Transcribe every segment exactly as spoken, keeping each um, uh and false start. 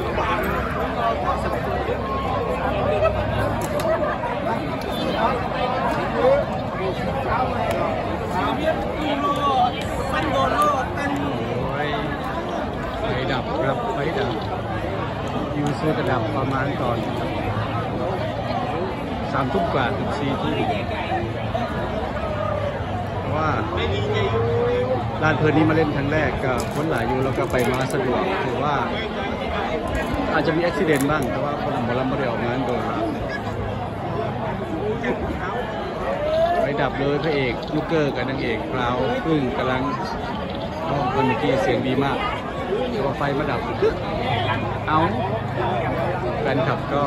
ไฟดับครับไฟดับยูซื้อกระดับประมาณตอนสามทุ่มกว่าถึงสี่ทุ่มเพราะว่าร้านเพลินนี้มาเล่นครั้งแรกก็คนหลายอยู่แล้วก็ไปมาสะดวกถือว่าอาจจะมีอุบัติเหตุบ้างแต่ว่าคนหมอลำไม่ได้ออกงานโดนไฟดับเลยพระเอกลูกเกอร์กับนางเอกพราวพึ่งกำลังร้องเพลงเมื่อกี้เสียงดีมากแต่ว่าไฟมาดับเอาแฟนคลับก็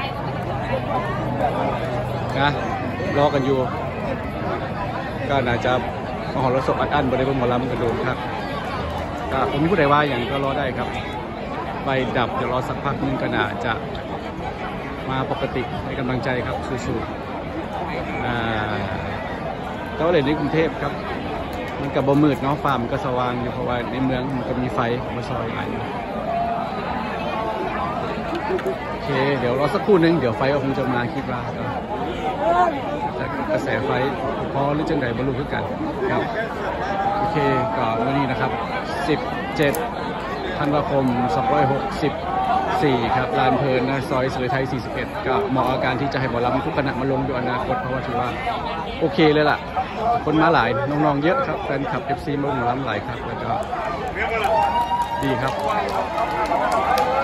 นะรอกันอยู่ก็น่าจะมหรสพอัดอั้นบริเวณหมอลำกระโดดครับก็ผมมีผู้ใดว่าอย่างก็รอได้ครับไฟดับเดี๋ยวรอสักพักนึงก็น่าจะมาปกติให้กำลังใจครับสู้ๆอ่าแต่ว่าเด่นในกรุงเทพครับมันกับบ่มืดเนาะฟ้ามันก็สว่างอยู่เพราะว่าในเมืองมันก็มีไฟมาซอยอะไรโอเคเดี๋ยวรอสักครู่นึงเดี๋ยวไฟก็คงจะมาคิดว่ากระแสไฟพอหรือจังใดบรรลุขึ้นกันครับโอเคก็วันนี้นะครับสิบเจ็ดธันวาคมสองพันห้าร้อยหกสิบสี่ครับลานเพลินนะซอยสุริไทยสี่สิบเอ็ดก็เหมาะกับการที่จะให้หมอลำทุกคณะมาลงอยู่อนาคตเพราะว่าถือว่าโอเคเลยล่ะคนมาหลายน้องๆเยอะครับแฟนคลับ เอฟ ซี มาลงหมอลำหลายครับแล้วก็ดีครับ